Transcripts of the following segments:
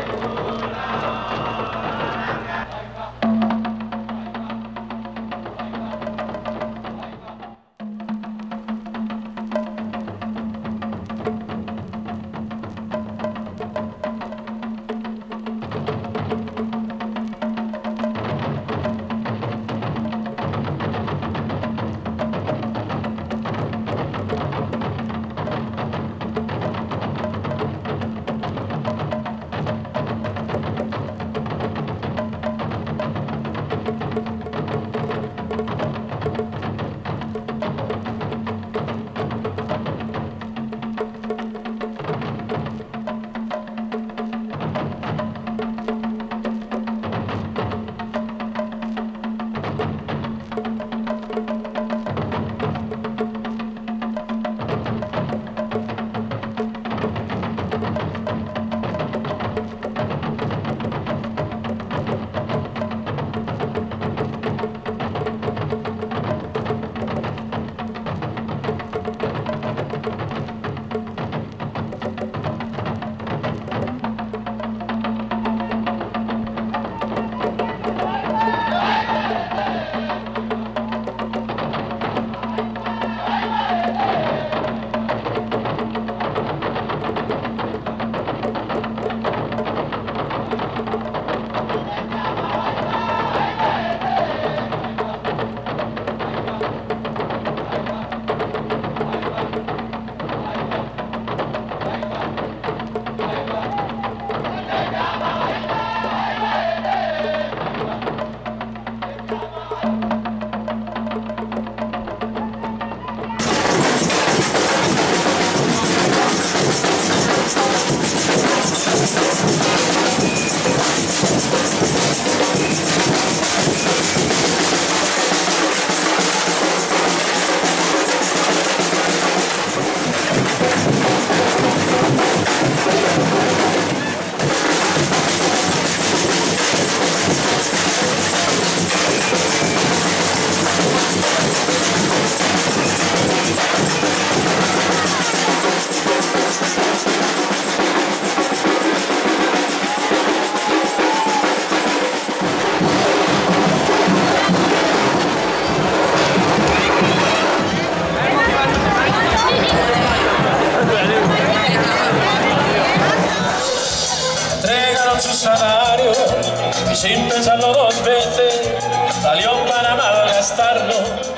y sin pensarlo dos veces salió para malgastarlo.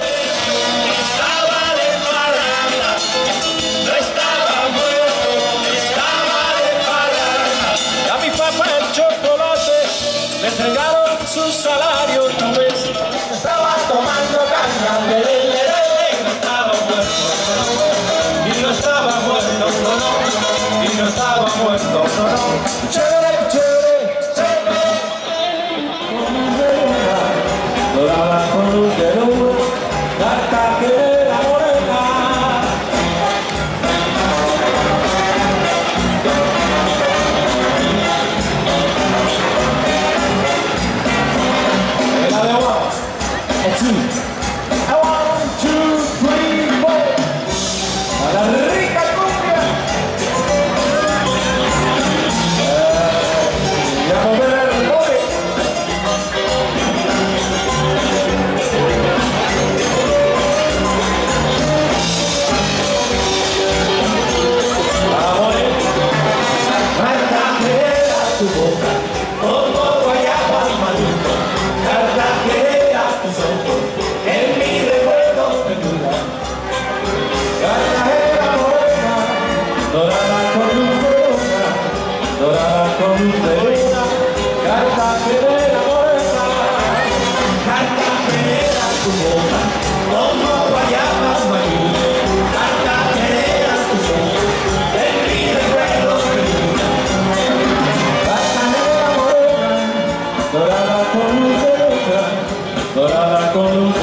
Estaba de parranda, no estaba muerto, estaba de parranda. Y a mi papá el chocolate le entregaron su salario, tú ves. Estaba tomando caña, y no estaba muerto, y no estaba muerto, no, y no estaba muerto, no. Chévere, chévere, chévere. Dorada con luz de luna, hasta que la morena. La de one, and two, 1, 2, 3, 4. A la rica cumbia. Y a mover el bote. Tu boca, como guayaba maduro, Cartagena tus ojos, en mi recuerdo perdura. Cartagena morena, dorada con luz de luna, dorada con luz de luna. Cartagena morena, Cartagena tu boca, como guayaba maduro, Cartagena tus ojos, en mi recuerdo perdura. Dorada con luz de luna, dorada con luz de luna.